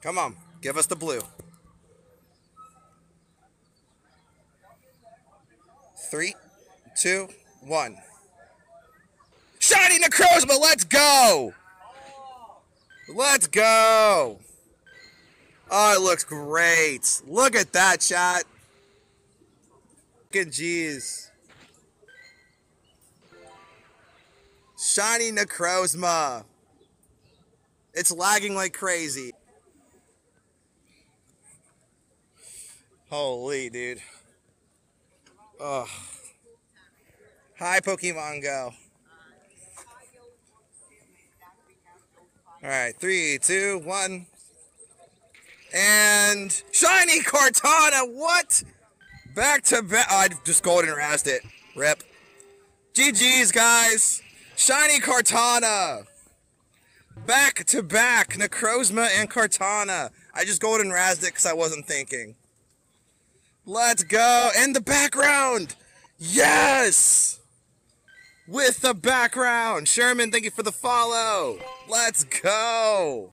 Come on, give us the blue. 3, 2, 1. Shiny Necrozma, let's go! Let's go! Oh, it looks great. Look at that, chat. Fucking jeez. Shiny Necrozma. It's lagging like crazy. Holy, dude. Ugh. Hi, Pokemon Go. Alright, 3, 2, 1. And Shiny Cortana, what? Back to back. Oh, I just golden razzed it. Rip. GG's, guys. Shiny Cortana. Back to back. Necrozma and Cortana. I just golden razzed it because I wasn't thinking. Let's go. And the background. Yes. With the background. Sherman, thank you for the follow. Let's go.